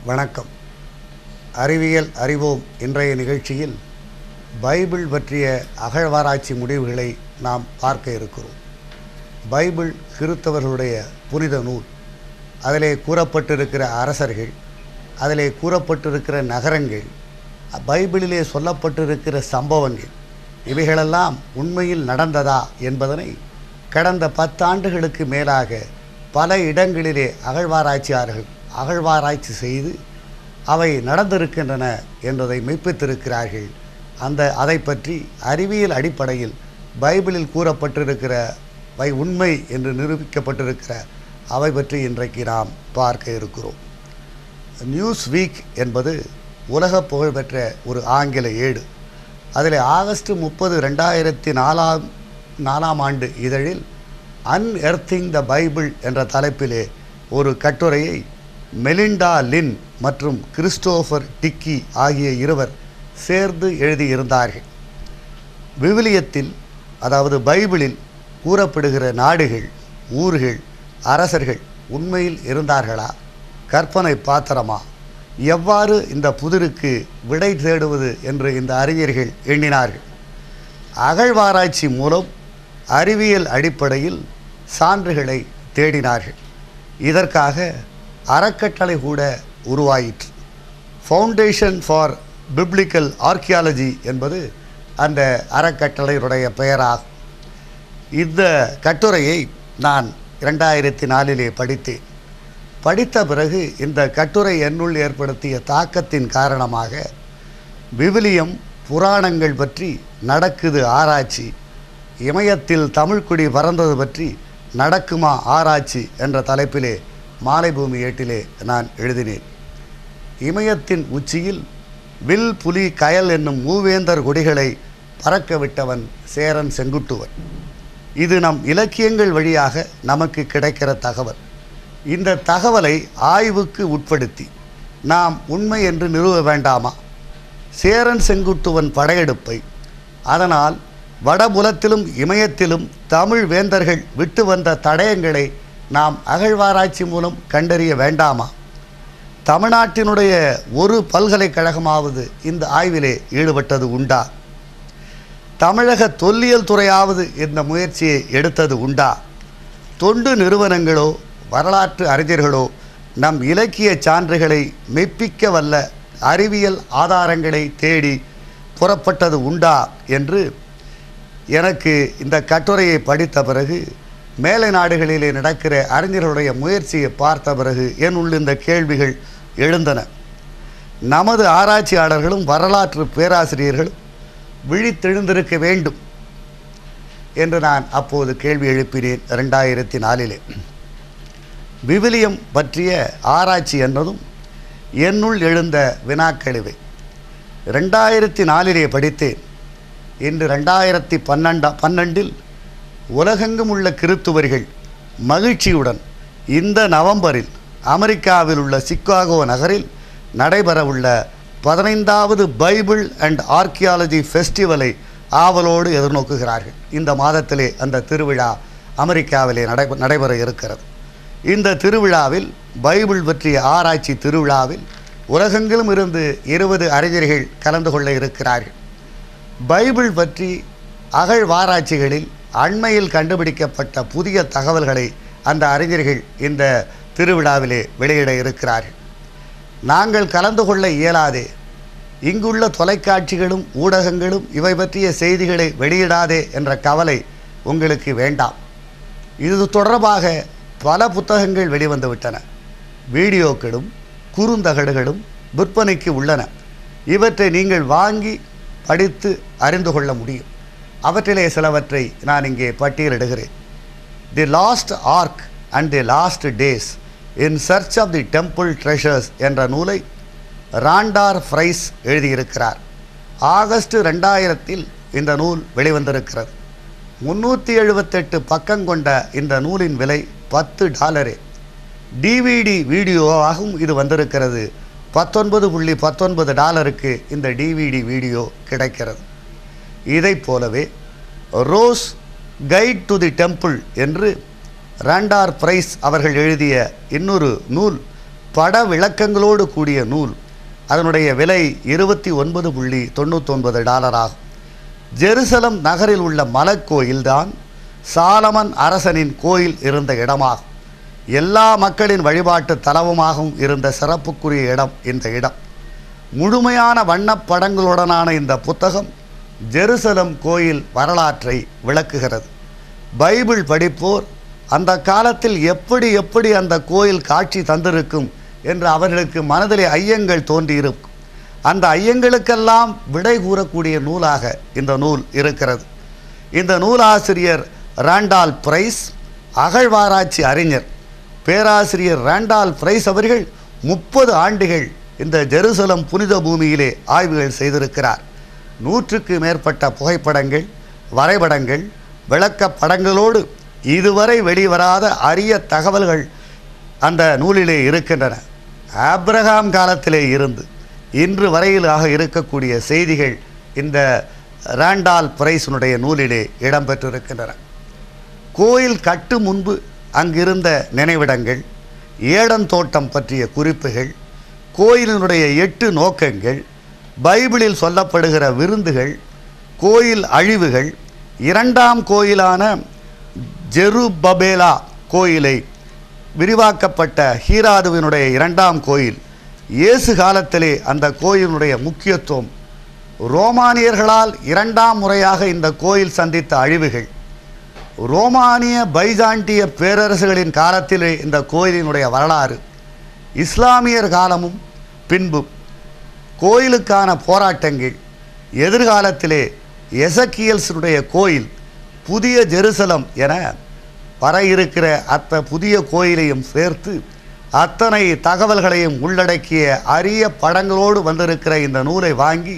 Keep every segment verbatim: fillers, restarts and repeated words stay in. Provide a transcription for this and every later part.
வணக்கம். அறிவியல் அறிவோம் இன்றைய நிகழ்ச்சியில் பைபிள் பற்றிய அகழ்வாராய்ச்சி முடிவுகளை நாம் பார்க்க இருக்கிறோம். பைபிள் கிறித்தவர்களுடைய புனித நூல். அதிலே கூறப்பட்டிருக்கிற அரசர்கள், அதிலே கூறப்பட்டிருக்கிற நகரங்கள், பைபிளிலே சொல்லப்பட்டிருக்கிற சம்பவங்கள், இவைகளெல்லாம் உண்மையில் நடந்ததா என்பதனை கடந்த பத்தாண்டுகளுக்கு மேலாக பல இடங்களிலே அகழ்வாராய்ச்சியாளர்கள் அகழ்வாராய்ச்சி செய்து அவை நடந்திருக்கின்றன என்பதை மெய்ப்பித்திருக்கிறார்கள். அந்த அதை பற்றி அறிவியல் அடிப்படையில் பைபிளில் கூறப்பட்டிருக்கிற வை உண்மை என்று நிரூபிக்கப்பட்டிருக்கிற அவை பற்றி இன்றைக்கு நாம் பார்க்க இருக்கிறோம். நியூஸ் வீக் என்பது உலக புகழ்பெற்ற ஒரு ஆங்கில ஏடு. அதில் ஆகஸ்ட் முப்பது ரெண்டாயிரத்தி நாலாம் நாலாம் ஆண்டு இதழில் அன்எர்த்திங் த பைபிள் என்ற தலைப்பிலே ஒரு கட்டுரையை மெலிண்டா லின் மற்றும் கிறிஸ்டோபர் டிக்கி ஆகிய இருவர் சேர்ந்து எழுதியிருந்தார்கள். விவிலியத்தில், அதாவது பைபிளில் கூறப்படுகிற நாடுகள், ஊர்கள், அரசர்கள் உண்மையில் இருந்தார்களா, கற்பனை பாத்திரமா, எவ்வாறு இந்த புதிருக்கு விடை தேடுவது என்று இந்த அறிஞர்கள் எண்ணினார்கள். அகழ்வாராய்ச்சி மூலம் அறிவியல் அடிப்படையில் சான்றுகளை தேடினார்கள். இதற்காக அறக்கட்டளை கூட உருவாயிற்று. ஃபவுண்டேஷன் ஃபார் பிப்ளிக்கல் ஆர்கியாலஜி என்பது அந்த அறக்கட்டளையுடைய பெயராகும். இந்த கட்டுரையை நான் இரண்டாயிரத்தி நாலிலே படித்தேன். படித்த பிறகு இந்த கட்டுரை என்னுள் ஏற்படுத்திய தாக்கத்தின் காரணமாக விவிலியம், புராணங்கள் பற்றி நடக்குது ஆராய்ச்சி, இமயத்தில் தமிழ்குடி பறந்தது பற்றி நடக்குமா ஆராய்ச்சி என்ற தலைப்பிலே மாலைபூமி ஏட்டிலே நான் எழுதினேன். இமயத்தின் உச்சியில் வில், புலி, கயல் என்னும் மூவேந்தர் கொடிகளை பறக்க விட்டவன் சேரன் செங்குட்டுவன். இது நம் இலக்கியங்கள் வழியாக நமக்கு கிடைக்கிற தகவல். இந்த தகவலை ஆய்வுக்கு உட்படுத்தி நாம் உண்மை என்று நிறுவ வேண்டாமா? சேரன் செங்குட்டுவன் படையெடுப்பை, அதனால் வடபுலத்திலும் இமயத்திலும் தமிழ் வேந்தர்கள் விட்டு வந்த தடயங்களை நாம் அகழ்வாராய்ச்சி மூலம் கண்டறிய வேண்டாமா? தமிழ்நாட்டினுடைய ஒரு பல்கலைக்கழகமாவது இந்த ஆய்விலே ஈடுபட்டது உண்டா? தமிழக தொல்லியல் துறையாவது இந்த முயற்சியை எடுத்தது உண்டா? தொண்டு நிறுவனங்களோ வரலாற்று அறிஞர்களோ நம் இலக்கிய சான்றுகளை மெய்ப்பிக்க வல்ல அறிவியல் ஆதாரங்களை தேடி புறப்பட்டது உண்டா என்று எனக்கு இந்த கட்டுரையை படித்த பிறகு, மேலை நாடுகளிலே நடக்கிற அறிஞர்களுடைய முயற்சியை பார்த்த பிறகு என் உள்ள இந்த கேள்விகள் எழுந்தன. நமது ஆராய்ச்சியாளர்களும் வரலாற்று பேராசிரியர்களும் விழித்தெழுந்திருக்க வேண்டும் என்று நான் அப்போது கேள்வி எழுப்பினேன். ரெண்டாயிரத்தி நாலிலே விவிலியம் பற்றிய ஆராய்ச்சி என்பதும் என்னுள் எழுந்த வினாக்களிவை. ரெண்டாயிரத்தி நாலிலே படித்தேன். இன்று ரெண்டாயிரத்தி பன்னெண்டா பன்னெண்டில் உலகெங்கும் உள்ள கிறித்துவர்கள் மகிழ்ச்சியுடன் இந்த நவம்பரில் அமெரிக்காவில் உள்ள சிக்காகோ நகரில் நடைபெறவுள்ள பதினைந்தாவது பைபிள் அண்ட் ஆர்கியாலஜி ஃபெஸ்டிவலை ஆவலோடு எதிர்நோக்குகிறார்கள். இந்த மாதத்திலே அந்த திருவிழா அமெரிக்காவிலே நடை நடைபெற இருக்கிறது. இந்த திருவிழாவில், பைபிள் பற்றிய ஆராய்ச்சி திருவிழாவில் உலகெங்கிலும் இருந்து இருபது அறிஞர்கள் கலந்து கொள்ள இருக்கிறார்கள். பைபிள் பற்றி அகழ்வாராய்ச்சிகளில் அண்மையில் கண்டுபிடிக்கப்பட்ட புதிய தகவல்களை அந்த அறிஞர்கள் இந்த திருவிழாவிலே வெளியிட இருக்கிறார்கள். நாங்கள் கலந்து கொள்ள இயலாதே, இங்குள்ள தொலைக்காட்சிகளும் ஊடகங்களும் இவை பற்றிய செய்திகளை வெளியிடாதே என்ற கவலை உங்களுக்கு வேண்டாம். இது தொடர்பாக பல புத்தகங்கள் வெளிவந்து விட்டன. வீடியோக்களும் குறுந்தகடுகளும் விற்பனைக்கு உள்ளன. இவற்றை நீங்கள் வாங்கி படித்து அறிந்து கொள்ள முடியும். அவற்றிலே சிலவற்றை நான் இங்கே பட்டியலிடுகிறேன். The lost ark and the last days in search of the temple treasures என்ற நூலை ராண்டார் ஃப்ரைஸ் எழுதியிருக்கிறார். ஆகஸ்ட் ரெண்டாயிரத்தில் இந்த நூல் வெளிவந்திருக்கிறது. முன்னூற்றி எழுபத்தெட்டு பக்கம் கொண்ட இந்த நூலின் விலை பத்து டாலரே. டிவிடி வீடியோவாகவும் இது வந்திருக்கிறது. பத்தொன்பது புள்ளி பத்தொன்பது டாலருக்கு இந்த டிவிடி வீடியோ கிடைக்கிறது. இதை போலவே Rose guide to the temple என்று ராண்டார் பிரைஸ் அவர்கள் எழுதிய இன்னொரு நூல் பட விளக்கங்களோடு கூடிய நூல். அதனுடைய விலை இருபத்தி ஒன்பது புள்ளி தொண்ணூத்தொன்பது டாலர் ஆகும். ஜெருசலம் நகரில் உள்ள மலக்கோயில்தான் சாலமன் அரசனின் கோயில் இருந்த இடமாகும். எல்லா மக்களின் வழிபாட்டு தலவுமாகவும் இருந்த சிறப்புக்குரிய இடம் இந்த இடம். முழுமையான வண்ணப்படங்களுடனான இந்த புத்தகம் ஜெருசலம் கோயில் வரலாற்றை விளக்குகிறது. பைபிள் படிப்போர் அந்த காலத்தில் எப்படி எப்படி அந்த கோயில் காட்சி தந்திருக்கும் என்று அவர்களுக்கு மனதிலே ஐயங்கள் தோன்றியிருக்கும். அந்த ஐயங்களுக்கெல்லாம் விடை கூறக்கூடிய நூலாக இந்த நூல் இருக்கிறது. இந்த நூலாசிரியர் ராண்டால் பிரைஸ், அகழ்வாராய்ச்சி அறிஞர் பேராசிரியர் ராண்டால் பிரைஸ் அவர்கள் முப்பது ஆண்டுகள் இந்த ஜெருசலம் புனித பூமியிலே ஆய்வுகள் செய்திருக்கிறார். நூற்றுக்கு மேற்பட்ட புகைப்படங்கள், வரைபடங்கள், விளக்கப்படங்களோடு இதுவரை வெளிவராத அரிய தகவல்கள் அந்த நூலிலே இருக்கின்றன. ஆபிரகாம் காலத்திலே இருந்து இன்று வரையிலாக இருக்கக்கூடிய செய்திகள் இந்த ராண்டால் பிரைஸினுடைய நூலிலே இடம்பெற்றிருக்கின்றன. கோயில் கட்டு முன்பு அங்கிருந்த நினைவிடங்கள், ஏடன் தோட்டம் பற்றிய குறிப்புகள், கோயிலினுடைய எட்டு நோக்கங்கள், பைபிளில் சொல்லப்படுகிற விருந்துகள், கோயில் அழிவுகள், இரண்டாம் கோயிலான ஜெருபபேலா கோயிலை விரிவாக்கப்பட்ட ஹீராதுவினுடைய இரண்டாம் கோயில், இயேசு காலத்திலே அந்த கோயிலுடைய முக்கியத்துவம், ரோமானியர்களால் இரண்டாம் முறையாக இந்த கோயில் சந்தித்த அழிவுகள், ரோமானிய பைசாண்டிய பேரரசுகளின் காலத்திலே இந்த கோயிலினுடைய வரலாறு, இஸ்லாமியர் காலமும் பின்பும் கோயிலுக்கான போராட்டங்கள், எதிர்காலத்திலே எசக்கியல்ஸுடைய கோயில், புதிய ஜெருசலம் என வர இருக்கிற அத்த புதிய கோயிலையும் சேர்த்து அத்தனை தகவல்களையும் உள்ளடக்கிய அரிய படங்களோடு வந்திருக்கிற இந்த நூலை வாங்கி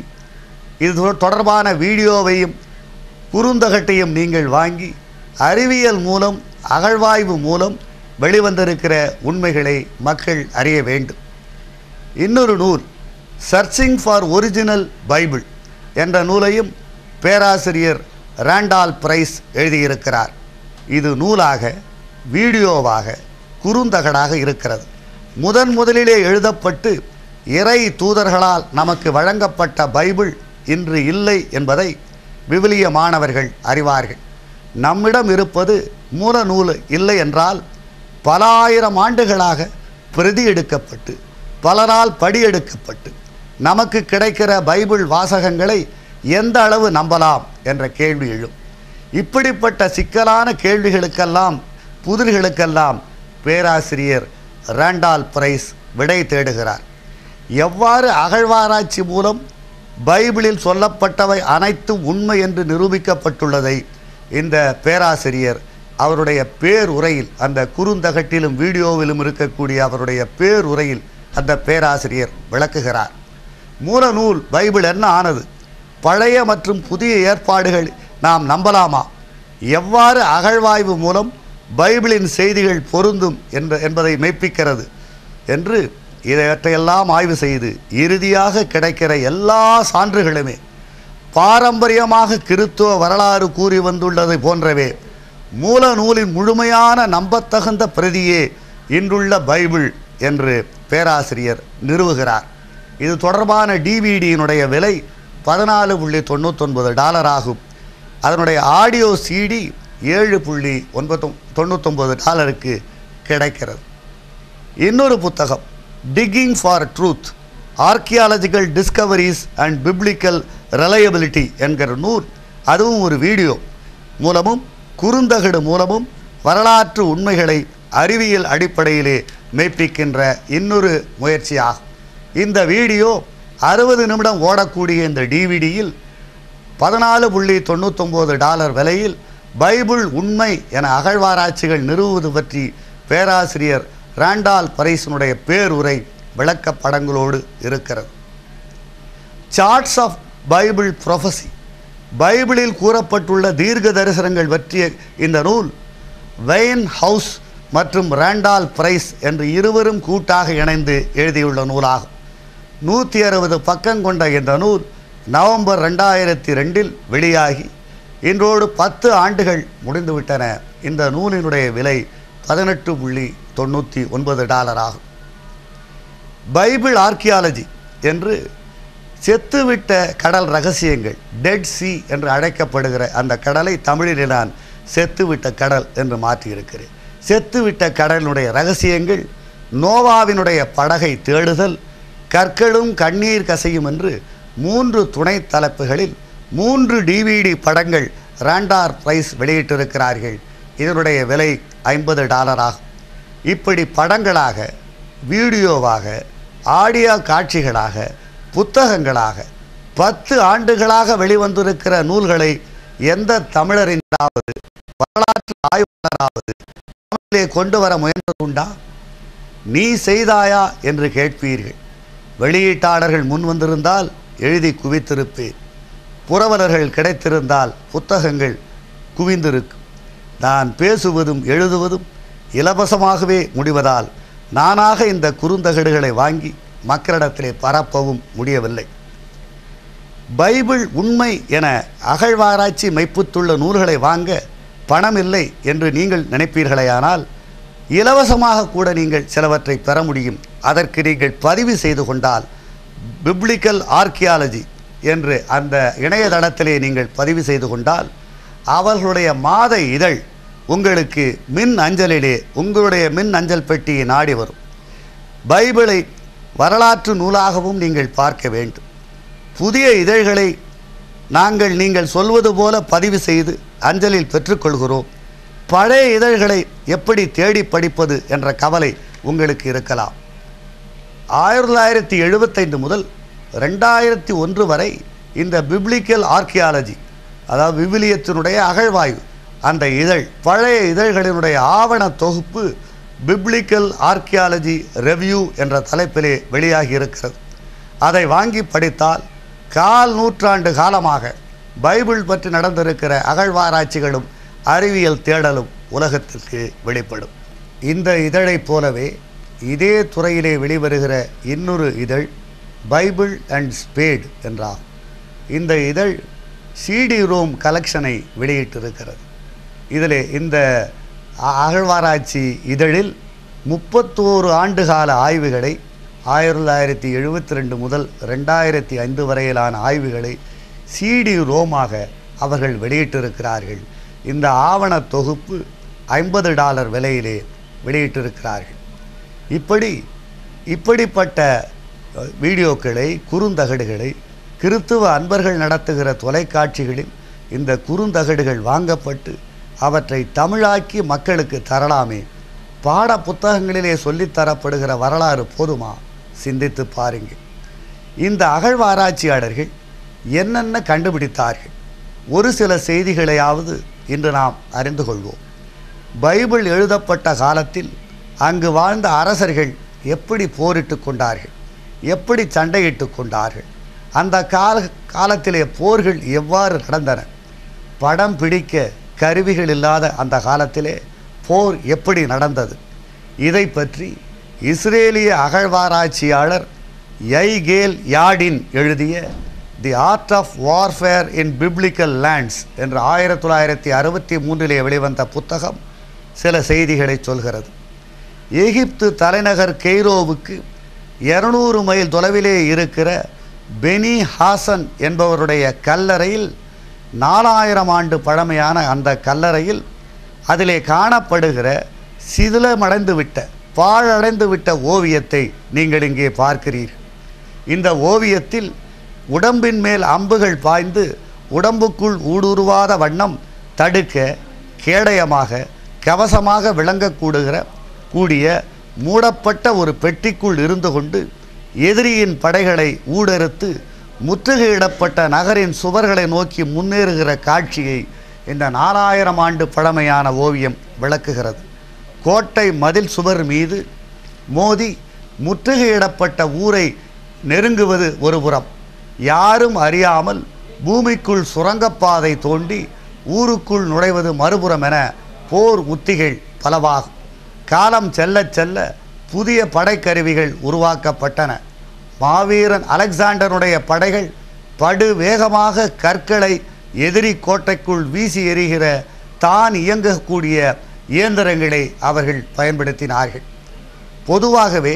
இது தொடர்பான வீடியோவையும் குறுந்தகட்டையும் நீங்கள் வாங்கி அறிவியல் மூலம், அகழ்வாய்வு மூலம் வெளிவந்திருக்கிற உண்மைகளை மக்கள் அறிய வேண்டும். இன்னொரு நூல் சர்ச்சிங் ஃபார் ஒரிஜினல் பைபிள் என்ற நூலையும் பேராசிரியர் ராண்டால் பிரைஸ் எழுதியிருக்கிறார். இது நூலாக, வீடியோவாக, குறுந்தகடாக இருக்கிறது. முதன் முதலிலே எழுதப்பட்டு இறை தூதர்களால் நமக்கு வழங்கப்பட்ட பைபிள் இன்று இல்லை என்பதை விவிலிய மாணவர்கள் அறிவார்கள். நம்மிடம் இருப்பது மூல நூல் இல்லை என்றால் பல ஆயிரம் ஆண்டுகளாக பிரதி எடுக்கப்பட்டு பலரால் படியெடுக்கப்பட்டு நமக்கு கிடைக்கிற பைபிள் வாசகங்களை எந்த அளவு நம்பலாம் என்ற கேள்வி எழும். இப்படிப்பட்ட சிக்கலான கேள்விகளுக்கெல்லாம் புதிர்களுக்கெல்லாம் பேராசிரியர் ராண்டால் பிரைஸ் விடை தேடுகிறார். எவ்வாறு அகழ்வாராய்ச்சி மூலம் பைபிளில் சொல்லப்பட்டவை அனைத்தும் உண்மை என்று நிரூபிக்கப்பட்டுள்ளதை இந்த பேராசிரியர் அவருடைய பேருரையில், அந்த குறுந்தகட்டிலும் வீடியோவிலும் இருக்கக்கூடிய அவருடைய பேருரையில் அந்த பேராசிரியர் விளக்குகிறார். மூல நூல் பைபிள் என்ன ஆனது? பழைய மற்றும் புதிய ஏற்பாடுகள் நாம் நம்பலாமா? எவ்வாறு அகழ்வாய்வு மூலம் பைபிளின் செய்திகள் பொருந்தும் என்ற என்பதை மெய்ப்பிக்கிறது என்று இதையெல்லாம் ஆய்வு செய்து இறுதியாக கிடைக்கிற எல்லா சான்றுகளுமே பாரம்பரியமாக கிறித்துவ வரலாறு கூறி வந்துள்ளதை போன்றவே மூல நூலின் முழுமையான நம்பத்தகுந்த பிரதியே இன்றுள்ள பைபிள் என்று பேராசிரியர் நிறுவுகிறார். இது தொடர்பான டிவிடியினுடைய விலை பதினாலு புள்ளி தொண்ணூத்தொன்பது டாலர் ஆகும். அதனுடைய ஆடியோ சிடி ஏழு புள்ளி ஒன்பது தொண்ணூத்தொம்பது டாலருக்கு கிடைக்கிறது. இன்னொரு புத்தகம் digging for truth, archaeological discoveries and biblical reliability என்கிற நூல். அதுவும் ஒரு வீடியோ மூலமும் குறுந்தகடு மூலமும் வரலாற்று உண்மைகளை அறிவியல் அடிப்படையிலே மெய்ப்பிக்கின்ற இன்னொரு முயற்சியாகும். இந்த வீடியோ அறுபது நிமிடம் ஓடக்கூடிய இந்த டிவிடியில் பதினாலு புள்ளி தொண்ணூத்தொம்பது டாலர் விலையில் பைபிள் உண்மை என அகழ்வாராய்ச்சிகள் நிறுவுவது பற்றி பேராசிரியர் ராண்டால் பிரைஸினுடைய பேருரை விளக்கப்படங்களோடு இருக்கிறது. சார்ட்ஸ் ஆஃப் பைபிள் ப்ரொஃபஸி, பைபிளில் கூறப்பட்டுள்ள தீர்க்க தரிசனங்கள் பற்றிய இந்த நூல் வெயின் ஹவுஸ் மற்றும் ராண்டால் பிரைஸ் என்று இருவரும் கூட்டாக இணைந்து எழுதியுள்ள நூலாகும். நூற்றி அறுபது பக்கம் கொண்ட இந்த நூல் நவம்பர் ரெண்டாயிரத்தி ரெண்டில் வெளியாகி இன்றோடு பத்து ஆண்டுகள் முடிந்துவிட்டன. இந்த நூலினுடைய விலை பதினெட்டு புள்ளி தொண்ணூற்றி ஒன்பது டாலர் ஆகும். பைபிள் ஆர்கியாலஜி என்று செத்துவிட்ட கடல் ரகசியங்கள், டெட் சி என்று அழைக்கப்படுகிற அந்த கடலை தமிழில் நான் செத்துவிட்ட கடல் என்று மாற்றியிருக்கிறேன். செத்துவிட்ட கடலினுடைய ரகசியங்கள், நோவாவினுடைய படகை தேடுதல், கற்களும் கண்ணீர் கசையும் என்று மூன்று துணை தலைப்புகளில் மூன்று டிவிடி படங்கள் ராண்டார் பிரைஸ் வெளியிட்டிருக்கிறார்கள். இதனுடைய விலை ஐம்பது டாலர் ஆகும். இப்படி படங்களாக, வீடியோவாக, ஆடியோ காட்சிகளாக, புத்தகங்களாக பத்து ஆண்டுகளாக வெளிவந்திருக்கிற நூல்களை எந்த தமிழறிஞராவது, வரலாற்று ஆய்வாளராவது தமிழிலே கொண்டு வர முயன்றதுண்டா? நீ செய்தாயா என்று கேட்பீர்கள். வெளியீட்டாளர்கள் முன் வந்திருந்தால் எழுதி குவித்திருப்பேன். புரவலர்கள் கிடைத்திருந்தால் புத்தகங்கள் குவிந்திருக்கும். நான் பேசுவதும் எழுதுவதும் இலவசமாகவே முடிவதால் நானாக இந்த குறுந்தகடுகளை வாங்கி மக்களிடத்திலே பரப்பவும் முடியவில்லை. பைபிள் உண்மை என அகழ்வாராய்ச்சி மெய்ப்புத்துள்ள நூல்களை வாங்க பணம் இல்லை என்று நீங்கள் நினைப்பீர்களேயானால் இலவசமாக கூட நீங்கள் சிலவற்றை பெற முடியும். அதற்கு நீங்கள் பதிவு செய்து கொண்டால் பிப்ளிக்கல் ஆர்கியாலஜி என்று அந்த இணையதளத்திலே நீங்கள் பதிவு செய்து கொண்டால் அவர்களுடைய மாத இதழ் உங்களுக்கு மின் அஞ்சலிலே உங்களுடைய மின் அஞ்சல் பெட்டியை நாடி வரும். பைபிளை வரலாற்று நூலாகவும் நீங்கள் பார்க்க வேண்டும். புதிய இதழ்களை நாங்கள் நீங்கள் சொல்வது போல பதிவு செய்து அஞ்சலில் பெற்றுக்கொள்கிறோம். பழைய இதழ்களை எப்படி தேடி படிப்பது என்ற கவலை உங்களுக்கு இருக்கலாம். ஆயிரத்தி தொள்ளாயிரத்தி எழுபத்தைந்து முதல் ரெண்டாயிரத்தி ஒன்று வரை இந்த பிப்ளிக்கல் ஆர்கியாலஜி, அதாவது விவிலியத்தினுடைய அகழ்வாய்வு, அந்த இதழ், பழைய இதழ்களினுடைய ஆவண தொகுப்பு பிப்ளிக்கல் ஆர்கியாலஜி ரெவ்யூ என்ற தலைப்பிலே வெளியாகி இருக்கிறது. அதை வாங்கி படித்தால் கால் நூற்றாண்டு காலமாக பைபிள் பற்றி நடந்திருக்கிற அகழ்வாராய்ச்சிகளும் அறிவியல் தேடலும் உலகத்திற்கு வெளிப்படும். இந்த இதழைப் போலவே இதே துறையிலே வெளிவருகிற இன்னொரு இதழ் பைபிள் அண்ட் ஸ்பேட் என்றார். இந்த இதழ் சிடி ரோம் கலெக்ஷனை வெளியிட்டிருக்கிறது. இதில் இந்த அகழ்வாராய்ச்சி இதழில் முப்பத்தோரு ஆண்டுகால ஆய்வுகளை, ஆயிரத்தி தொள்ளாயிரத்தி எழுபத்தி ரெண்டு முதல் ரெண்டாயிரத்தி ஐந்து வரையிலான ஆய்வுகளை சிடி ரோமாக அவர்கள் வெளியிட்டிருக்கிறார்கள். இந்த ஆவண தொகுப்பு ஐம்பது டாலர் விலையிலே வெளியிட்டிருக்கிறார்கள். இப்படி இப்படிப்பட்ட வீடியோக்களை, குறுந்தகடுகளை கிறித்துவ அன்பர்கள் நடத்துகிற தொலைக்காட்சிகளில் இந்த குறுந்தகடுகள் வாங்கப்பட்டு அவற்றை தமிழாக்கி மக்களுக்கு தரலாமே. பாட புத்தகங்களிலே சொல்லித்தரப்படுகிற வரலாறு போதுமா? சிந்தித்து பாருங்கள். இந்த அகழ்வாராய்ச்சியாளர்கள் என்னென்ன கண்டுபிடித்தார்கள்? ஒரு சில செய்திகளையாவது இன்று நாம் அறிந்து கொள்வோம். பைபிள் எழுதப்பட்ட காலத்தில் அங்கு வாழ்ந்த அரசர்கள் எப்படி போரிட்டு கொண்டார்கள், எப்படி சண்டையிட்டு கொண்டார்கள், அந்த கால காலத்திலே போர்கள் எவ்வாறு நடந்தன, படம் பிடிக்க கருவிகள் இல்லாத அந்த காலத்திலே போர் எப்படி நடந்தது, இதை பற்றி இஸ்ரேலிய அகழ்வாராய்ச்சியாளர் யைகேல் யாடின் எழுதிய the art of warfare in biblical lands என்ற ஆயிரத்தி தொள்ளாயிரத்தி அறுபத்தி மூன்றிலே வெளிவந்த புத்தகம் சில செய்திகளை சொல்கிறது. எகிப்து தலைநகர் கெய்ரோவுக்கு இருநூறு மைல் தொலைவிலே இருக்கிற பெனி ஹாசன் என்பவருடைய கல்லறையில், நாலாயிரம் ஆண்டு பழமையான அந்த கல்லறையில் அதிலே காணப்படுகிற சிதிலமடைந்து விட்ட, பாழடைந்து விட்ட ஓவியத்தை நீங்கள் இங்கே பார்க்கிறீர்கள். இந்த ஓவியத்தில் உடம்பின் மேல் அம்புகள் பாய்ந்து உடம்புக்குள் ஊடுருவாத வண்ணம் தடுக்க கேடயமாக, கவசமாக விளங்கக்கூடுகிற கூடிய மூடப்பட்ட ஒரு பெட்டிக்குள் இருந்து கொண்டு எதிரியின் படைகளை ஊடறுத்து முற்றுகையிடப்பட்ட நகரின் சுவர்களை நோக்கி முன்னேறுகிற காட்சியை இந்த நாலாயிரம் ஆண்டு பழமையான ஓவியம் விளக்குகிறது. கோட்டை மதில் சுவர் மீது மோதி முற்றுகையிடப்பட்ட ஊரை நெருங்குவது ஒரு புறம், யாரும் அறியாமல் பூமிக்குள் சுரங்கப்பாதை தோண்டி ஊருக்குள் நுழைவது மறுபுறம் என போர் உத்திகள் பலவாகும். காலம் செல்ல செல்ல புதிய படைக்கருவிகள் உருவாக்கப்பட்டன. மாவீரன் அலெக்சாண்டருடைய படைகள் படு வேகமாக கற்களை எதிரி கோட்டைக்குள் வீசி எறிகிற தான் இயங்கக்கூடிய இயந்திரங்களை அவர்கள் பயன்படுத்தினார்கள். பொதுவாகவே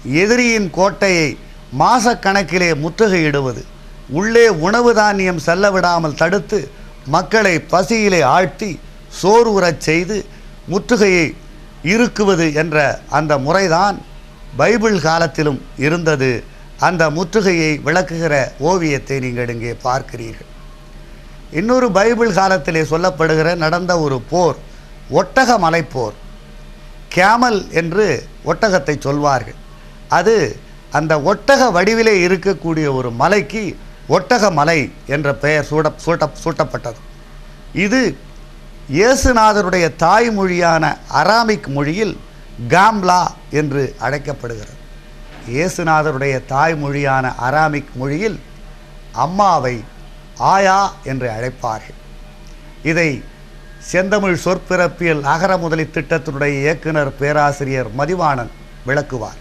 எதிரியின் கோட்டையை மாசக்கணக்கிலே முற்றுகையிடுவது, உள்ளே உணவு தானியம் செல்ல விடாமல் தடுத்து மக்களை பசியிலே ஆழ்த்தி சோறு உறச் செய்து முற்றுகையை இருக்குவது என்ற அந்த முறைதான் பைபிள் காலத்திலும் இருந்தது. அந்த முற்றுகையை விளக்குகிற ஓவியத்தை நீங்கள் இங்கே பார்க்கிறீர்கள். இன்னொரு பைபிள் காலத்திலே சொல்லப்படுகிற நடந்த ஒரு போர் ஒட்டக மலைப்போர். கேமல் என்று ஒட்டகத்தை சொல்வார்கள். அது அந்த ஒட்டக வடிவிலே இருக்கக்கூடிய ஒரு மலைக்கு ஒட்டக மலை என்ற பெயர் சூட சூட்ட சூட்டப்பட்டது. இது இயேசுநாதருடைய தாய்மொழியான அராமிக் மொழியில் காம்லா என்று அழைக்கப்படுகிறது. இயேசுநாதருடைய தாய்மொழியான அராமிக் மொழியில் அம்மாவை ஆயா என்று அழைப்பார்கள். இதை செந்தமிழ் சொற்பிறப்பியல் அகர முதலி திட்டத்தினுடைய இயக்குனர் பேராசிரியர் மதிவாணன் விளக்குவார்.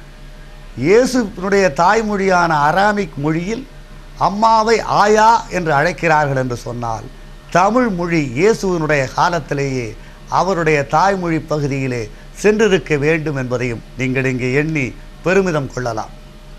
இயேசுனுடைய தாய்மொழியான அராமிக் மொழியில் அம்மாவை ஆயா என்று அழைக்கிறார்கள் என்று சொன்னால், தமிழ் மொழி இயேசுவினுடைய காலத்திலேயே அவருடைய தாய்மொழி பகுதியிலே சென்றிருக்க வேண்டும் என்பதையும் நீங்கள் இங்கே எண்ணி பெருமிதம் கொள்ளலாம்.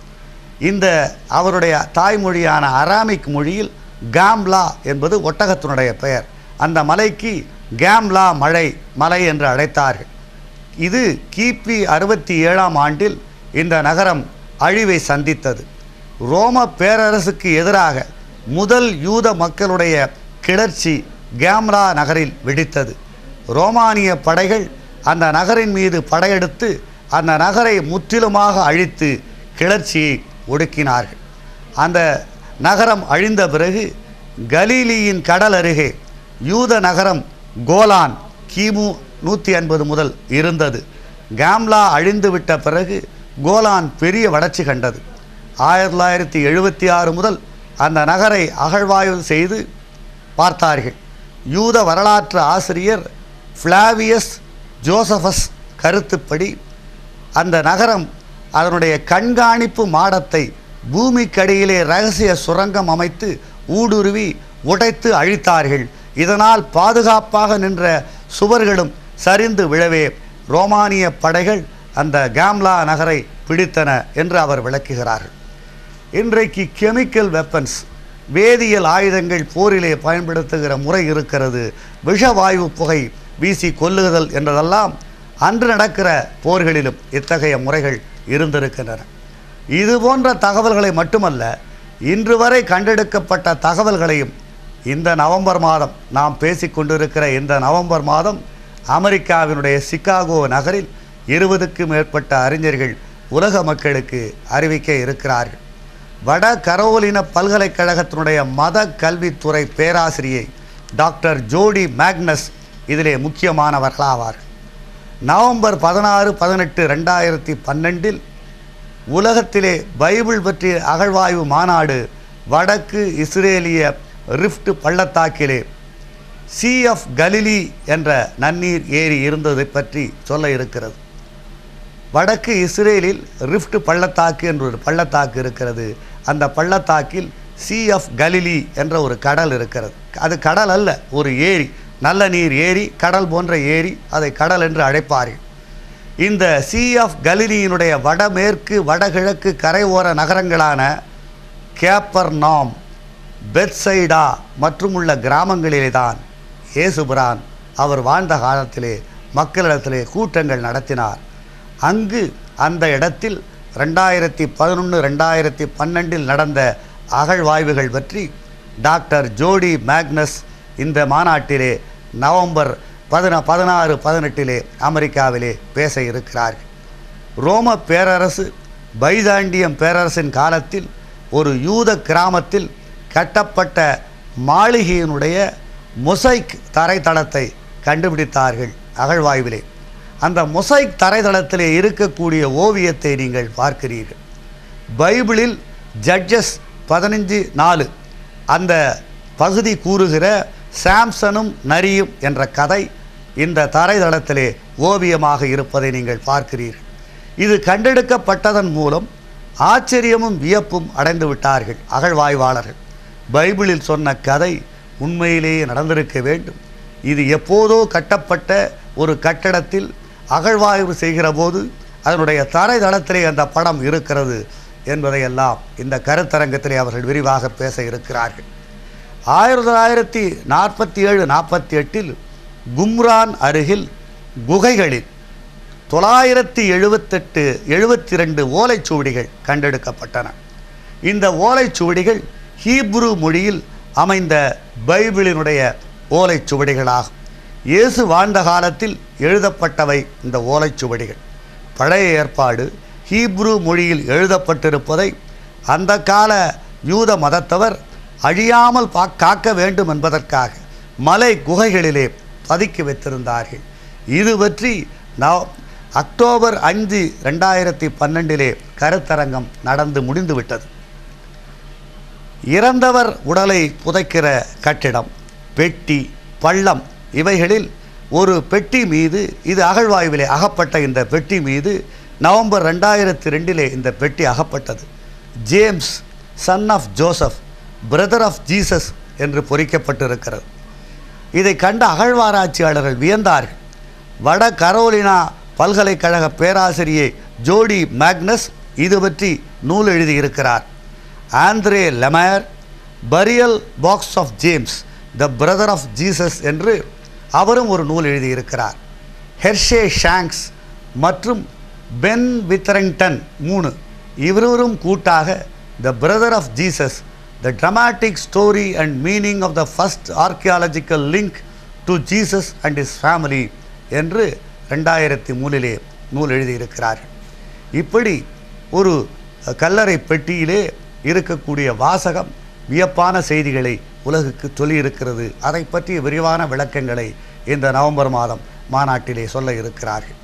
இந்த அவருடைய தாய்மொழியான அராமிக் மொழியில் காம்லா என்பது ஒட்டகத்தினுடைய பெயர். அந்த மலைக்கு கேம்லா மழை மலை என்று அழைத்தார்கள். இது கிபி அறுபத்தி ஏழாம் ஆண்டில் இந்த நகரம் அழிவை சந்தித்தது. ரோம பேரரசுக்கு எதிராக முதல் யூத மக்களுடைய கிளர்ச்சி கேம்லா நகரில் வெடித்தது. ரோமானிய படைகள் அந்த நகரின் மீது படையெடுத்து அந்த நகரை முற்றிலுமாக அழித்து கிளர்ச்சியை ஒடுக்கினார்கள். அந்த நகரம் அழிந்த பிறகு கலீலியின் கடல் அருகே யூத நகரம் கோலான் கிமு நூற்றி ஐம்பது முதல் இருந்தது. கேம்லா அழிந்துவிட்ட பிறகு கோலான் பெரிய வளர்ச்சி கண்டது. ஆயிரத்தி தொள்ளாயிரத்தி எழுபத்தி ஆறு முதல் அந்த நகரை அகழ்வாய்வு செய்து பார்த்தார்கள். யூத வரலாற்று ஆசிரியர் ஃப்ளாவியஸ் ஜோசபஸ் கருத்துப்படி அந்த நகரம் அதனுடைய கண்காணிப்பு மாடத்தை பூமிக்கடியிலே இரகசிய சுரங்கம் அமைத்து ஊடுருவி உடைத்து அழித்தார்கள். இதனால் பாதுகாப்பாக நின்ற சுவர்களும் சரிந்து விழவே ரோமானிய படைகள் அந்த கேம்லா நகரை பிடித்தன என்று அவர் விளக்குகிறார்கள். இன்றைக்கு கெமிக்கல் வெப்பன்ஸ், வேதியியல் ஆயுதங்கள் போரிலே பயன்படுத்துகிற முறை இருக்கிறது. விஷவாயு புகை வீசி கொல்லுதல் என்றதெல்லாம் அன்று நடக்கிற போர்களிலும் இத்தகைய முறைகள் இருந்திருக்கின்றன. இது போன்ற தகவல்களை மட்டுமல்ல, இன்று வரை கண்டெடுக்கப்பட்ட தகவல்களையும் இந்த நவம்பர் மாதம் நாம் பேசிக்கொண்டிருக்கிற இந்த நவம்பர் மாதம் அமெரிக்காவினுடைய சிகாகோ நகரில் இருபதுக்கும் மேற்பட்ட அறிஞர்கள் உலக மக்களுக்கு அறிவிக்க இருக்கிறார்கள். வட கரோலின பல்கலைக்கழகத்தினுடைய மத கல்வித்துறை பேராசிரியை டாக்டர் ஜோடி மேக்னஸ் இதிலே முக்கியமானவர்களாவார்கள். நவம்பர் பதினாறு பதினெட்டு ரெண்டாயிரத்தி பன்னெண்டில் உலகத்திலே பைபிள் பற்றிய அகழ்வாய்வு மாநாடு வடக்கு இஸ்ரேலிய ரிஃப்ட் பள்ளத்தாக்கிலே சி ஆஃப் கலிலி என்ற நன்னீர் ஏரி இருந்ததை பற்றி சொல்ல இருக்கிறது. வடக்கு இஸ்ரேலில் ரிஃப்ட் பள்ளத்தாக்கு என்ற ஒரு பள்ளத்தாக்கு இருக்கிறது. அந்த பள்ளத்தாக்கில் சி ஆஃப் கலிலி என்ற ஒரு கடல் இருக்கிறது. அது கடல் அல்ல, ஒரு ஏரி, நல்ல நீர் ஏரி, கடல் போன்ற ஏரி, அதை கடல் என்று அழைப்பார்கள். இந்த சி ஆஃப் கலிலியினுடைய வடமேற்கு வடகிழக்கு கரையோர நகரங்களான கேப்பர்நாம், பெத்சைடா மற்றும் உள்ள கிராமங்களிலே தான் இயேசுபிரான் அவர் வாழ்ந்த காலத்திலே மக்களிடத்திலே கூட்டங்கள் நடத்தினார். அங்கு அந்த இடத்தில் ரெண்டாயிரத்தி பதினொன்று ரெண்டாயிரத்தி பன்னெண்டில் நடந்த அகழ்வாய்வுகள் பற்றி டாக்டர் ஜோடி மேக்னஸ் இந்த மாநாட்டிலே நவம்பர் பதின பதினாறு பதினெட்டிலே அமெரிக்காவிலே பேச இருக்கிறார்கள். ரோம பேரரசு பைசாண்டியம் பேரரசின் காலத்தில் ஒரு யூத கிராமத்தில் கட்டப்பட்ட மாளிகையினுடைய மொசைக் தரைத்தளத்தை கண்டுபிடித்தார்கள் அகழ்வாய்விலே. அந்த மொசைக் தரைதளத்திலே இருக்கக்கூடிய ஓவியத்தை நீங்கள் பார்க்கிறீர்கள். பைபிளில் ஜட்ஜஸ் பதினஞ்சு நாலு அந்த பகுதி கூறுகிற சாம்சனும் நரியும் என்ற கதை இந்த தரைதளத்திலே ஓவியமாக இருப்பதை நீங்கள் பார்க்கிறீர்கள். இது கண்டெடுக்கப்பட்டதன் மூலம் ஆச்சரியமும் வியப்பும் அடைந்து விட்டார்கள் அகழ்வாய்வாளர்கள். பைபிளில் சொன்ன கதை உண்மையிலேயே நடந்திருக்க வேண்டும். இது எப்போதோ கட்டப்பட்ட ஒரு கட்டடத்தில் அகழ்வாய்வு செய்கிற போது அதனுடைய தரைதளத்திலே அந்த படம் இருக்கிறது என்பதையெல்லாம் இந்த கருத்தரங்கத்திலே அவர்கள் விரிவாக பேச இருக்கிறார்கள். ஆயிரத்தி தொள்ளாயிரத்தி நாற்பத்தி ஏழு நாற்பத்தி எட்டில் கும்ரான் அருகில் குகைகளில் தொள்ளாயிரத்தி எழுபத்தெட்டு எழுபத்தி ரெண்டு ஓலைச்சுவடிகள் கண்டெடுக்கப்பட்டன. இந்த ஓலைச்சுவடிகள் ஹீப்ரு மொழியில் அமைந்த பைபிளினுடைய ஓலைச்சுவடிகளாகும். இயேசு வாழ்ந்த காலத்தில் எழுதப்பட்டவை இந்த ஓலைச்சுவடிகள். பழைய ஏற்பாடு ஹீப்ரு மொழியில் எழுதப்பட்டிருப்பதை அந்த கால யூத மதத்தவர் அழியாமல் பா காக்க வேண்டும் என்பதற்காக மலை குகைகளிலே பதுக்கி வைத்திருந்தார்கள். இது பற்றி நவ அக்டோபர் அஞ்சு ரெண்டாயிரத்தி பன்னெண்டிலே கருத்தரங்கம் நடந்து முடிந்துவிட்டது. இறந்தவர் உடலை புதைக்கிற கட்டிடம், பெட்டி, பள்ளம் இவைகளில் ஒரு பெட்டி மீது, இது அகழ்வாய்விலே அகப்பட்ட இந்த பெட்டி மீது நவம்பர் ரெண்டாயிரத்தி ரெண்டிலே இந்த பெட்டி அகப்பட்டது. James son of Joseph, brother of Jesus என்று பொறிக்கப்பட்டிருக்கிறது. இதை கண்ட அகழ்வாராய்ச்சியாளர்கள் வியந்தார்கள். வட கரோலினா பல்கலைக்கழக பேராசிரியை ஜோடி மேக்னஸ் இது பற்றி நூல் எழுதியிருக்கிறார். Andre Lemaire burial box of James the brother of Jesus என்று அவரும் ஒரு நூல் எழுதியிருக்கிறார். ஹெர்ஷே ஷாங்க்ஸ் மற்றும் பென் வித்தரிங்டன் மூணு இவரும் கூட்டாக the brother of Jesus the dramatic story and meaning of the first archaeological link to Jesus and his family என்று ரெண்டாயிரத்தி மூணிலே நூல் எழுதியிருக்கிறார்கள். இப்படி ஒரு கல்லறை பெட்டியிலே இருக்கக்கூடிய வாசகம் வியப்பான செய்திகளை உலகுக்கு சொல்லியிருக்கிறது. அதை பற்றிய விரிவான விளக்கங்களை இந்த நவம்பர் மாதம் மாநாட்டிலே சொல்ல இருக்கிறார்கள்.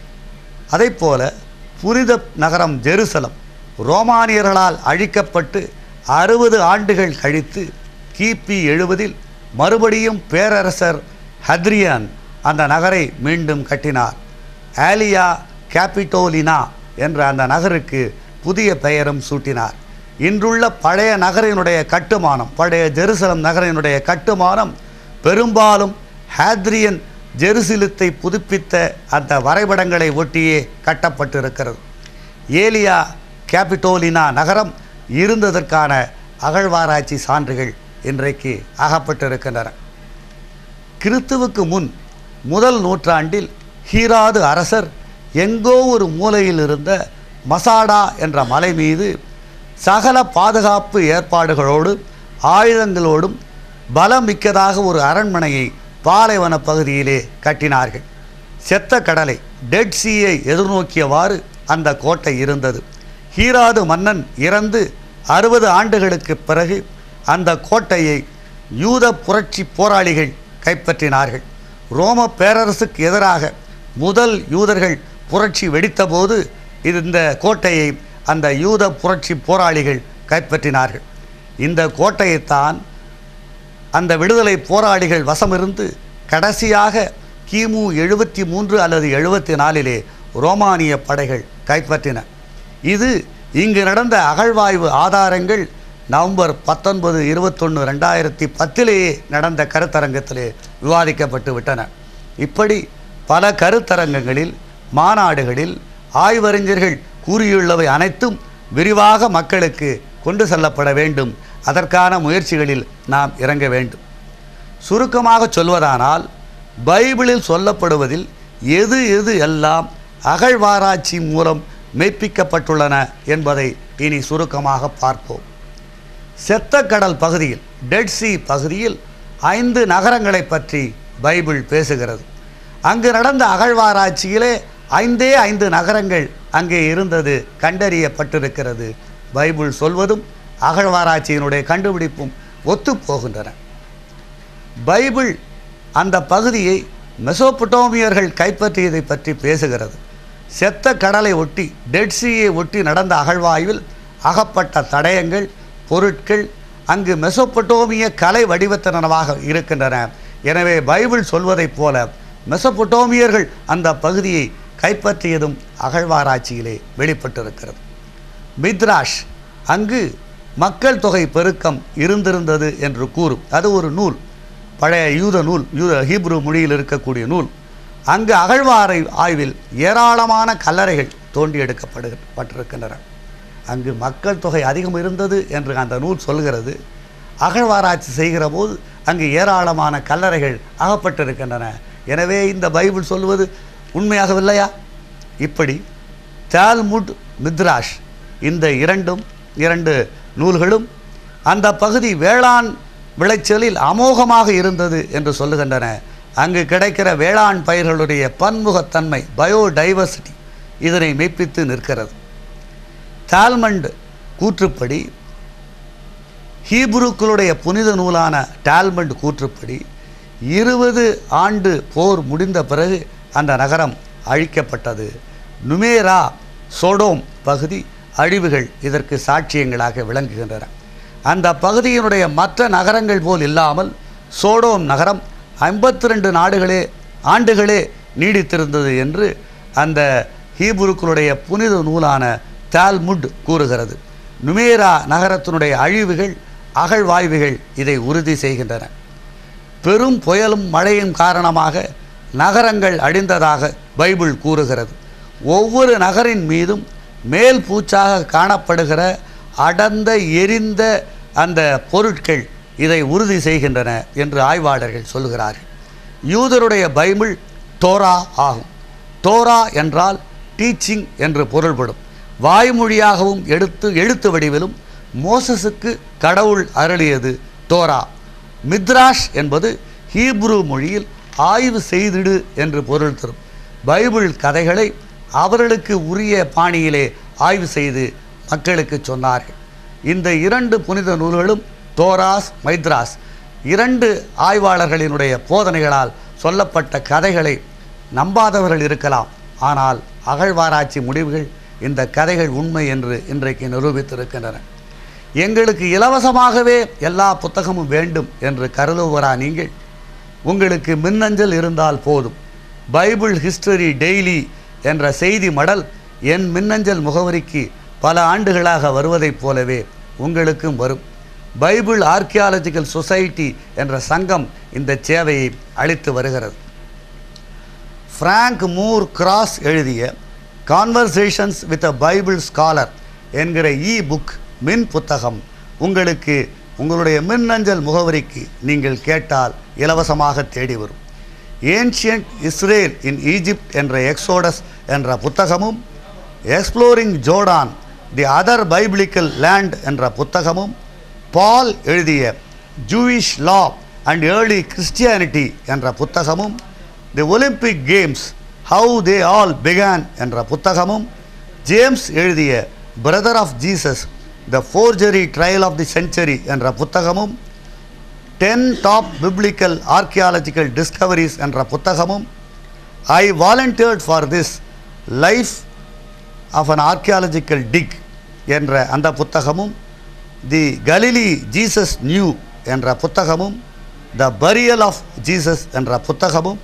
அதை போல புனித நகரம் ஜெருசலம் ரோமானியர்களால் அழிக்கப்பட்டு அறுபது ஆண்டுகள் கழித்து கிபி எழுபதில் மறுபடியும் பேரரசர் ஹத்ரியான் அந்த நகரை மீண்டும் கட்டினார். ஆலியா கேபிட்டோலினா என்ற அந்த நகருக்கு புதிய பெயரும் சூட்டினார். இன்றுள்ள பழைய நகரினுடைய கட்டுமானம், பழைய ஜெருசலம் நகரினுடைய கட்டுமானம் பெரும்பாலும் ஹாத்ரியன் ஜெருசலத்தை புதுப்பித்த அந்த வரைபடங்களை ஒட்டியே கட்டப்பட்டிருக்கிறது. ஏலியா கேபிட்டோலினா நகரம் இருந்ததற்கான அகழ்வாராய்ச்சி சான்றுகள் இன்றைக்கு அகப்பட்டிருக்கின்றன. கிறிஸ்துவுக்கு முன் முதல் நூற்றாண்டில் ஹீராது அரசர் எங்கோ ஒரு மூலையில் இருந்த மசாடா என்ற மலை மீது சகல பாதுகாப்பு ஏற்பாடுகளோடு ஆயுதங்களோடும் பலம் மிக்கதாக ஒரு அரண்மனையை பாலைவன பகுதியிலே கட்டினார்கள். செத்த கடலை, டெட் சீயை எதிர்நோக்கியவாறு அந்த கோட்டை இருந்தது. ஹீராது மன்னன் இறந்து அறுபது ஆண்டுகளுக்கு பிறகு அந்த கோட்டையை யூத புரட்சி போராளிகள் கைப்பற்றினார்கள். ரோம பேரரசுக்கு எதிராக முதல் யூதர்கள் புரட்சி வெடித்தபோது இந்த கோட்டையை அந்த யூத புரட்சி போராளிகள் கைப்பற்றினார்கள். இந்த கோட்டையைத்தான் அந்த விடுதலை போராளிகள் வசமிருந்து கடைசியாக கிமு எழுபத்தி மூன்று அல்லது எழுபத்தி நாலிலே ரோமானிய படைகள் கைப்பற்றின. இது இங்கு நடந்த அகழ்வாய்வு ஆதாரங்கள் நவம்பர் பத்தொன்பது இருபத்தொன்று ரெண்டாயிரத்தி பத்திலேயே நடந்த கருத்தரங்கத்திலே விவாதிக்கப்பட்டு விட்டன. இப்படி பல கருத்தரங்கங்களில், மாநாடுகளில் ஆய்வறிஞர்கள் கூறியுள்ளவை அனைத்தும் விரிவாக மக்களுக்கு கொண்டு செல்லப்பட வேண்டும். அதற்கான முயற்சிகளில் நாம் இறங்க வேண்டும். சுருக்கமாக சொல்வதானால், பைபிளில் சொல்லப்படுவதில் எது எது எல்லாம் அகழ்வாராய்ச்சி மூலம் மெய்ப்பிக்கப்பட்டுள்ளன என்பதை இனி சுருக்கமாக பார்ப்போம். செத்த கடல் பகுதியில், டெட் சி பகுதியில் ஐந்து நகரங்களை பற்றி பைபிள் பேசுகிறது. அங்கு நடந்த அகழ்வாராய்ச்சியிலே ஐந்தே ஐந்து நகரங்கள் அங்கே இருந்தது கண்டறியப்பட்டிருக்கிறது. பைபிள் சொல்வதும் அகழ்வாராய்ச்சியினுடைய கண்டுபிடிப்பும் ஒத்துப்போகின்றன. பைபிள் அந்த பகுதியை மெசோபொட்டோமியர்கள் கைப்பற்றியதை பற்றி பேசுகிறது. செத்த கடலை ஒட்டி, டெட் சீயை ஒட்டி நடந்த அகழ்வாய்வில் அகப்பட்ட தடயங்கள், பொருட்கள் அங்கு மெசோபொட்டோமிய கலை வடிவத்தினவாக இருக்கின்றன. எனவே பைபிள் சொல்வதைப் போல மெசோபொட்டோமியர்கள் அந்த பகுதியை கைப்பற்றியதும் அகழ்வாராய்ச்சியிலே வெளிப்பட்டிருக்கிறது. மித்ராஷ் அங்கு மக்கள் தொகை பெருக்கம் இருந்திருந்தது என்று கூறும். அது ஒரு நூல், பழைய யூத நூல், யூத ஹீப்ரு மொழியில் இருக்கக்கூடிய நூல். அங்கு அகழ்வாரை ஆய்வில் ஏராளமான கல்லறைகள் தோண்டி எடுக்கப்பட்டிருக்கின்றன. அங்கு மக்கள் தொகை அதிகம் இருந்தது என்று அந்த நூல் சொல்கிறது. அகழ்வாராய்ச்சி செய்கிற போது அங்கு ஏராளமான கல்லறைகள் அகப்பட்டிருக்கின்றன. எனவே இந்த பைபிள் சொல்வது உண்மையாகவில்லையா? இப்படி தால்முட், மித்ராஷ் இந்த இரண்டும் இரண்டு நூல்களும் அந்த பகுதி வேளாண் விளைச்சலில் அமோகமாக இருந்தது என்று சொல்லுகின்றன. அங்கு கிடைக்கிற வேளாண் பயிர்களுடைய பன்முகத்தன்மை, பயோடைவர்சிட்டி, இதனை மெய்ப்பித்து நிற்கிறது. டால்மண்ட் கூற்றுப்படி, ஹீப்ருக்களுடைய புனித நூலான டால்மண்ட் கூற்றுப்படி இருபது ஆண்டு போர் முடிந்த பிறகு அந்த நகரம் அழிக்கப்பட்டது. நுமேரா, சோடோம் பகுதி அழிவுகள் இதற்கு சாட்சியங்களாக விளங்குகின்றன. அந்த பகுதியினுடைய மற்ற நகரங்கள் போல் இல்லாமல் சோடோம் நகரம் ஐம்பத்தி ரெண்டு நாடுகளே ஆண்டுகளே நீடித்திருந்தது என்று அந்த ஹீப்ருக்களுடைய புனித நூலான தால்முட் கூறுகிறது. நுமேரா நகரத்தினுடைய அழிவுகள், அகழ்வாய்வுகள் இதை உறுதி செய்கின்றன. பெரும் புயலும் மழையும் காரணமாக நகரங்கள் அழிந்ததாக பைபிள் கூறுகிறது. ஒவ்வொரு நகரின் மீதும் மேல் பூச்சாக காணப்படுகிற அடர்ந்த எரிந்த அந்த பொருட்கள் இதை உறுதி செய்கின்றன என்று ஆய்வாளர்கள் சொல்கிறார்கள். யூதருடைய பைபிள் தோரா ஆகும். தோரா என்றால் டீச்சிங் என்று பொருள்படும். வாய்மொழியாகவும் எடுத்து எழுத்து வடிவிலும் மோசஸுக்கு கடவுள் அருளியது தோரா. மித்ராஷ் என்பது ஹீப்ரு மொழியில் ஆய்வு செய்திடு என்று பொருள் தரும். பைபிள் கதைகளை அவர்களுக்கு உரிய பாணியிலே ஆய்வு செய்து மக்களுக்கு சொன்னார்கள். இந்த இரண்டு புனித நூல்களும் தோராஸ், மைத்ராஸ் இரண்டு ஆய்வாளர்களினுடைய போதனைகளால் சொல்லப்பட்ட கதைகளை நம்பாதவர்கள் இருக்கலாம். ஆனால் அகழ்வாராய்ச்சி முடிவுகள் இந்த கதைகள் உண்மை என்று இன்றைக்கு நிரூபித்திருக்கின்றன. எங்களுக்கு இலவசமாகவே எல்லா புத்தகமும் வேண்டும் என்று கருதுவரா நீங்கள்? உங்களுக்கு மின்னஞ்சல் இருந்தால் போதும். பைபிள் ஹிஸ்டரி டெய்லி என்ற செய்தி மடல் என் மின்னஞ்சல் முகவரிக்கு பல ஆண்டுகளாக வருவதைப் போலவே உங்களுக்கும் வரும். பைபிள் ஆர்கியாலஜிக்கல் சொசைட்டி என்ற சங்கம் இந்த சேவையை அளித்து வருகிறது. ஃப்ராங்க் மூர் கிராஸ் எழுதிய conversations with a Bible scholar என்கிற இ புக் மின் புத்தகம் உங்களுக்கு உங்களுடைய மின்னஞ்சல் முகவரிக்கு நீங்கள் கேட்டால் இலவசமாக தேடி வரும். ஏன்ஷியன்ட் இஸ்ரேல் இன் ஈஜிப்ட் என்ற எக்ஸோடஸ் என்ற புத்தகமும், exploring Jordan the other biblical land என்ற புத்தகமும், பால் எழுதிய Jewish law and early Christianity என்ற புத்தகமும், the Olympic games how they all began என்ற புத்தகமும், ஜேம்ஸ் எழுதிய brother of Jesus the forgery trial of the century என்ற புத்தகமும், ten top biblical archaeological discoveries என்ற புத்தகமும், I volunteered for this life of an archaeological dig என்ற அந்த புத்தகமும், தி கலிலி ஜீசஸ் நியூ என்ற புத்தகமும், த பரியல் ஆஃப் ஜீசஸ் என்ற புத்தகமும்,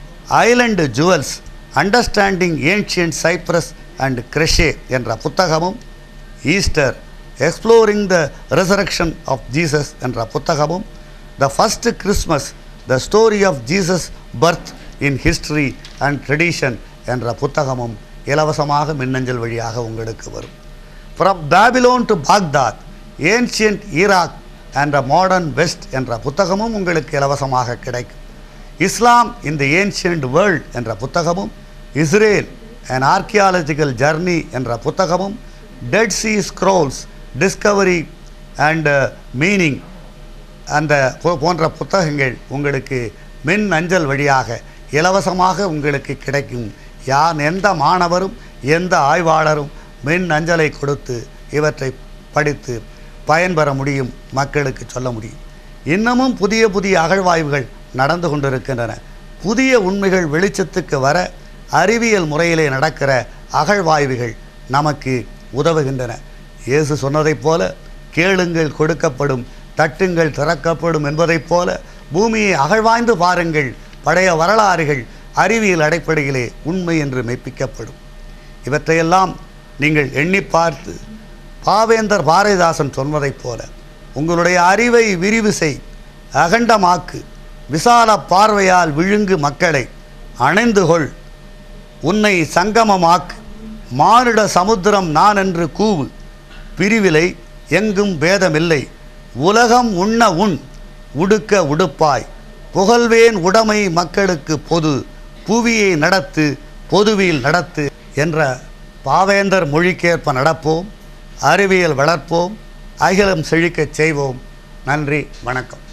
island jewels understanding ancient Cyprus and Crete என்ற புத்தகமும், Easter exploring the resurrection of Jesus என்ற புத்தகமும், the first Christmas the story of Jesus birth in history and tradition என்ற புத்தகமும் இலவசமாக மின்னஞ்சல் வழியாக உங்களுக்கு வரும். From Babylon to Baghdad ancient Iraq and a modern west என்ற புத்தகமும் உங்களுக்கு இலவசமாக கிடைக்கும். இஸ்லாம் இன் தி ஏன்ஷியன்ட் வேர்ல்ட் என்ற புத்தகமும், இஸ்ரேல் அன் ஆர்கியாலஜிக்கல் ஜர்னி என்ற புத்தகமும், dead sea scrolls discovery and meaning அந்த போன்ற புத்தகங்கள் உங்களுக்கு மின் அஞ்சல் வழியாக இலவசமாக உங்களுக்கு கிடைக்கும். யார் எந்த மாணவரும் எந்த ஆய்வாளரும் மின் அஞ்சலை கொடுத்து இவற்றை படித்து பயன்பெற முடியும், மக்களுக்கு சொல்ல முடியும். இன்னமும் புதிய புதிய அகழ்வாய்வுகள் நடந்து கொண்டிருக்கின்றன. புதிய உண்மைகள் வெளிச்சத்துக்கு வர அறிவியல் முறையிலே நடக்கிற அகழ்வாய்வுகள் நமக்கு உதவுகின்றன. இயேசு சொன்னதைப் போல கேளுங்கள் கொடுக்கப்படும், தட்டுங்கள் திறக்கப்படும் என்பதைப் போல பூமியை அகழ்வாய்ந்து பாருங்கள், பழைய வரலாறுகள் அறிவியல் அடிப்படையிலே உண்மை என்று மெய்ப்பிக்கப்படும். இவற்றையெல்லாம் நீங்கள் எண்ணி பார்த்து பாவேந்தர் பாரதிதாசன் சொன்னதைப் போல உங்களுடைய அறிவை விரிவு செய், அகண்டமாக்கு, விசால பார்வையால் விழுங்கு மக்களை அணைந்து கொள், உன்னை சங்கமமாக்கு, மானிட சமுத்திரம் நான் என்று கூவு, பிரிவிலை எங்கும் பேதமில்லை, உலகம் உண்ண உண், உடுக்க உடுப்பாய், புகழ்வேன் உடைமை மக்களுக்கு பொது, புவியை நடத்து பொதுவில் நடத்து என்ற பாவேந்தர் மொழிக்கேற்ப நடப்போம், அறிவியல் வளர்ப்போம், அகிலம் செழிக்கச் செய்வோம். நன்றி, வணக்கம்.